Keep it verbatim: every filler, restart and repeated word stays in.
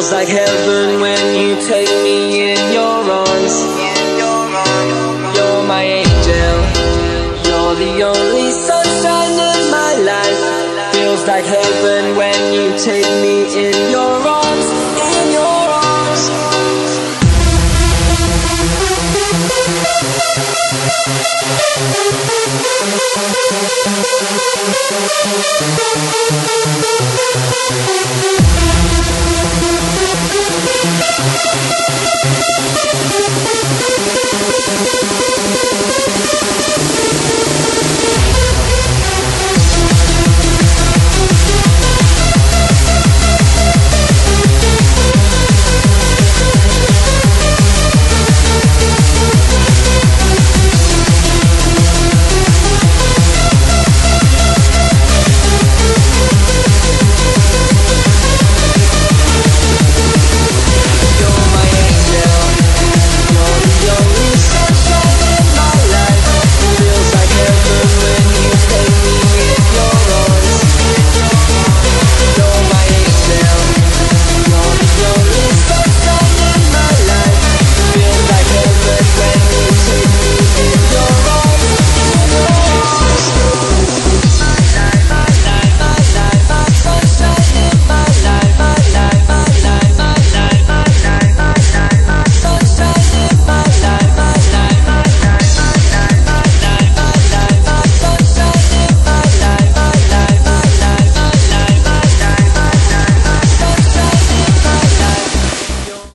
Feels like heaven when you take me in your arms. You're my angel, you're the only sunshine in my life. Feels like heaven when you take me in your arms, in your arms.